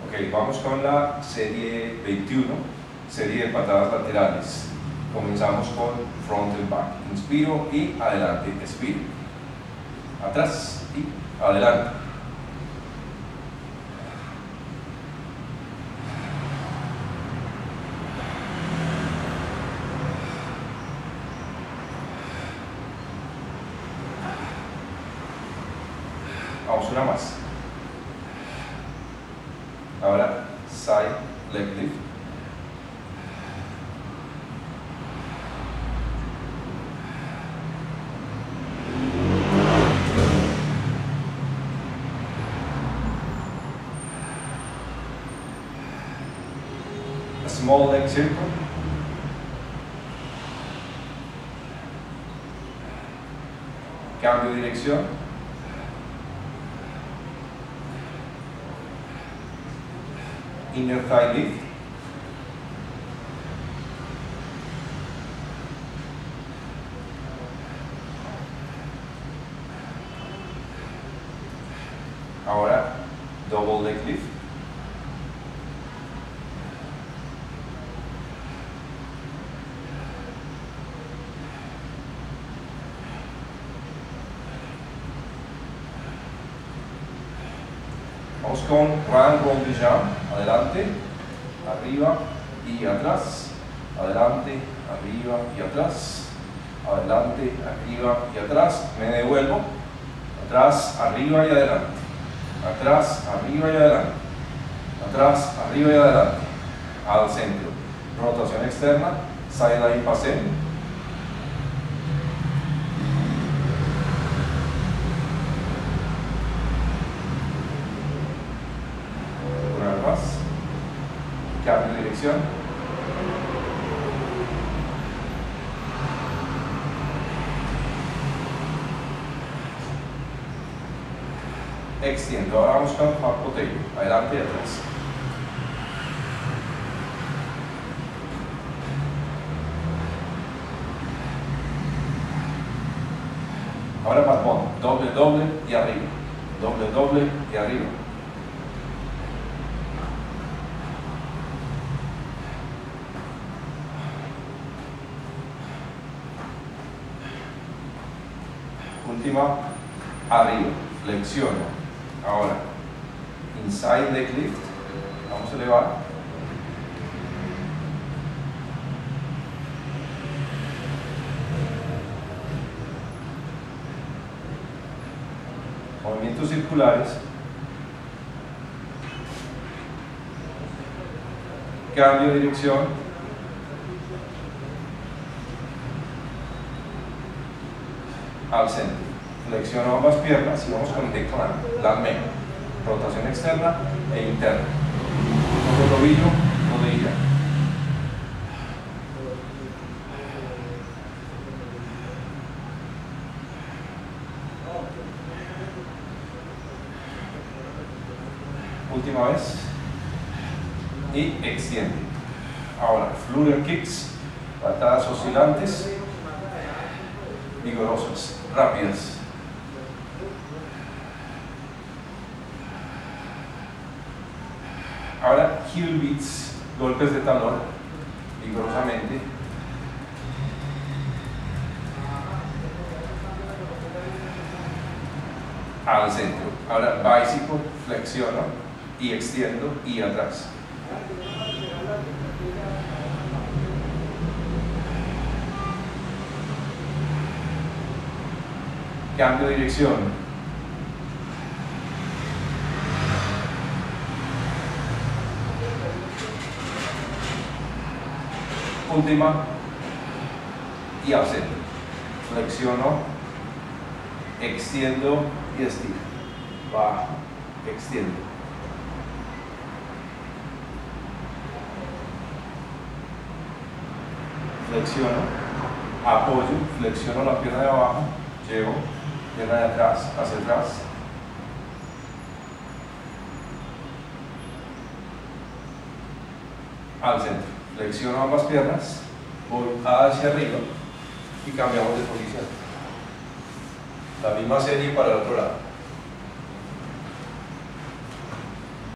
Ok, vamos con la serie 21, serie de patadas laterales. Comenzamos con front and back. Inspiro y adelante, expiro. Atrás y adelante. Vamos una más. Ahora side leg lift. A small leg circle. Cambio de dirección. Inner thigh lift. Ahora double leg lift. Vamos con round roll de jump, adelante, arriba y atrás, adelante, arriba y atrás, adelante, arriba y atrás, me devuelvo, atrás, arriba y adelante, atrás, arriba y adelante, atrás, arriba y adelante, al centro, rotación externa, sideline passé. Cambio de dirección. Extiendo. Ahora vamos con hot potato. Adelante y atrás. Ahora patón. Doble, doble y arriba. Doble, doble y arriba. Última, arriba, flexiono. Ahora, inside leg lift, vamos a elevar. Movimientos circulares. Cambio de dirección. Al centro, flexiono ambas piernas y vamos con el decline, lamé, rotación externa e interna, otro tobillo, rodilla. Última vez y extiende. Ahora, flutter kicks, patadas oscilantes, vigorosas, rápidas. Ahora heel beats, golpes de talón, vigorosamente. Al centro. Ahora bicycle, flexiono y extiendo y atrás. Cambio de dirección. Última y al centro. Flexiono, extiendo y estiro. Bajo, extiendo. Flexiono, apoyo, flexiono la pierna de abajo, llevo. Pierna de atrás, hacia atrás. Al centro. Flexiono ambas piernas, voy hacia arriba y cambiamos de posición. La misma serie para el otro lado.